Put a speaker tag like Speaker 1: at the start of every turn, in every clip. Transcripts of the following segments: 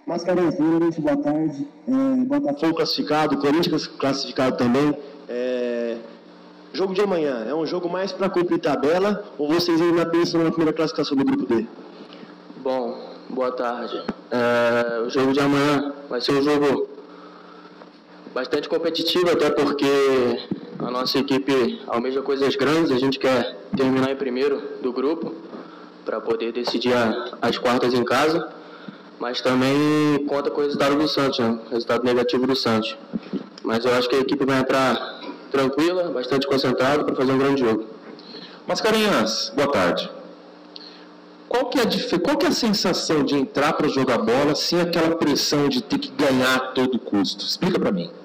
Speaker 1: Mascarenhas, primeiramente, boa tarde. Botafogo classificado, Corinthians classificado também. Jogo de amanhã, é um jogo mais para cumprir tabela ou vocês ainda pensam na primeira classificação do grupo D?
Speaker 2: Bom, boa tarde. O jogo de amanhã vai ser um jogo bastante competitivo, até porque a nossa equipe almeja coisas grandes, a gente quer terminar em primeiro do grupo para poder decidir as quartas em casa, mas também conta com o resultado do Santos, né? Resultado negativo do Santos. Mas eu acho que a equipe vai entrar tranquila, bastante concentrada para fazer um grande jogo.
Speaker 3: Mascarenhas, boa tarde. Qual que é a sensação de entrar para jogar bola sem aquela pressão de ter que ganhar a todo custo? Explica para mim.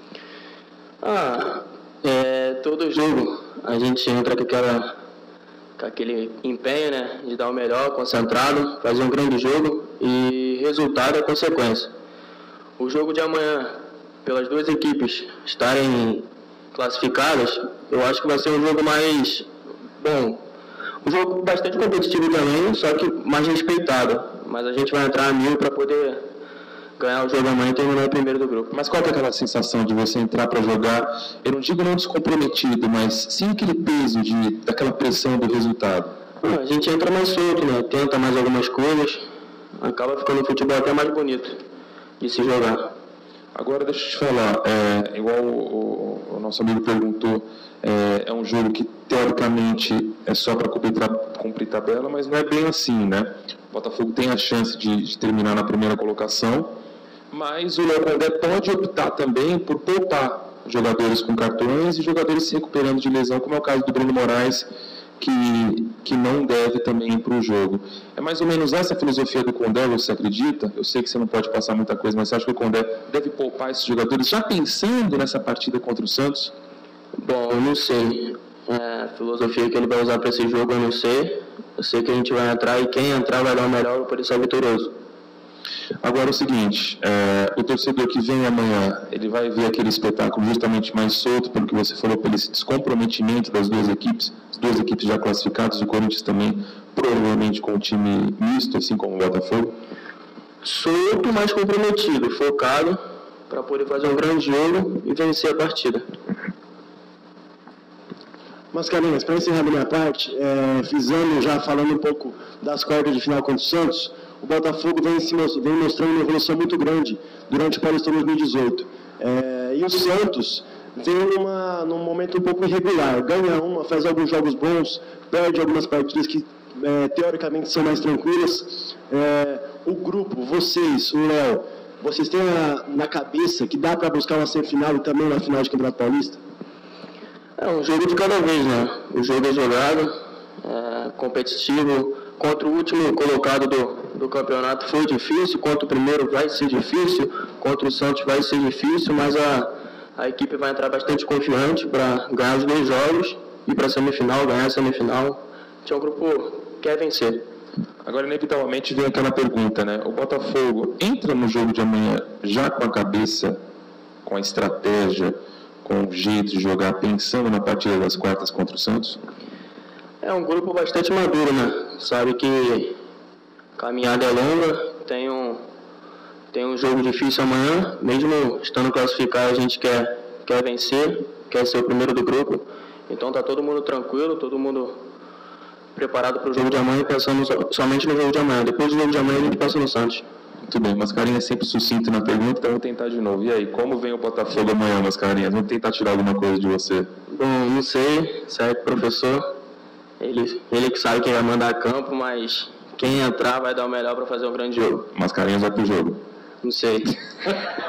Speaker 2: Todo jogo a gente entra com aquele empenho, né, de dar o melhor, concentrado, fazer um grande jogo e resultado é consequência. O jogo de amanhã, pelas duas equipes estarem classificadas, eu acho que vai ser um jogo mais bom. Um jogo bastante competitivo também, só que mais respeitado. Mas a gente vai entrar a 1000 para poder ganhar o jogo amanhã e terminar o primeiro do grupo.
Speaker 3: Mas qual que é aquela sensação de você entrar para jogar, eu não digo não descomprometido, mas sem aquele peso daquela pressão do resultado?
Speaker 2: A gente entra mais solto, né? Tenta mais algumas coisas, acaba ficando o futebol até mais bonito de se jogar.
Speaker 3: Agora deixa eu te falar, igual o nosso amigo perguntou, é um jogo que teoricamente é só para cumprir tabela, mas não é bem assim, né? O Botafogo tem a chance de terminar na primeira colocação, mas o Léo Condé pode optar também por poupar jogadores com cartões e jogadores se recuperando de lesão, como é o caso do Bruno Moraes, que não deve também ir para o jogo. É mais ou menos essa filosofia do Condé, você acredita? Eu sei que você não pode passar muita coisa, mas você acha que o Condé deve poupar esses jogadores já pensando nessa partida contra o Santos?
Speaker 2: Bom, eu não sei. A filosofia que ele vai usar para esse jogo eu não sei. Eu sei que a gente vai entrar e quem entrar vai dar o melhor para ele ser vitorioso.
Speaker 3: Agora é o seguinte, o torcedor que vem amanhã, ele vai ver aquele espetáculo justamente mais solto, pelo que você falou, pelo esse descomprometimento das duas equipes, as duas equipes já classificadas, o Corinthians também, provavelmente com um time misto, assim como o Botafogo?
Speaker 2: Solto, mais comprometido, focado, para poder fazer um grande jogo e vencer a partida.
Speaker 1: Mascarenhas, para encerrar a minha parte, frisando já falando um pouco das quartas de final contra o Santos, o Botafogo vem mostrando uma evolução muito grande durante o Paulistão 2018. E o Santos vem num momento um pouco irregular. Ganha uma, faz alguns jogos bons, perde algumas partidas que teoricamente são mais tranquilas. O grupo, vocês, o Léo, vocês têm na cabeça que dá para buscar uma semifinal e também uma final de Campeonato Paulista?
Speaker 2: É um jogo de cada vez, né? O jogo é jogado, competitivo. Contra o último colocado do campeonato foi difícil, contra o primeiro vai ser difícil, contra o Santos vai ser difícil, mas a equipe vai entrar bastante confiante para ganhar os 2 jogos e para a semifinal, ganhar a semifinal. O grupo quer vencer.
Speaker 3: Agora, inevitavelmente, vem aquela pergunta, né? O Botafogo entra no jogo de amanhã já com a cabeça, com a estratégia, com o jeito de jogar, pensando na partida das quartas contra o Santos?
Speaker 2: É um grupo bastante maduro, né? Sabe que a caminhada é longa, tem um jogo difícil amanhã, mesmo estando classificado, a gente quer vencer, quer ser o primeiro do grupo. Então tá todo mundo tranquilo, todo mundo preparado para o jogo de amanhã, pensando somente no jogo de amanhã. Depois do jogo de amanhã a gente pensa no Santos.
Speaker 3: Muito bem, Mascarenhas é sempre sucinto na pergunta, então vou tentar de novo. E aí, como vem o Botafogo amanhã, Mascarenhas? Vamos tentar tirar alguma coisa de você.
Speaker 2: Bom, não sei, certo, professor? Ele que sabe quem vai mandar a campo, mas quem entrar vai dar o melhor para fazer um grande jogo.
Speaker 3: Mascarenhas vai pro jogo.
Speaker 2: Não sei.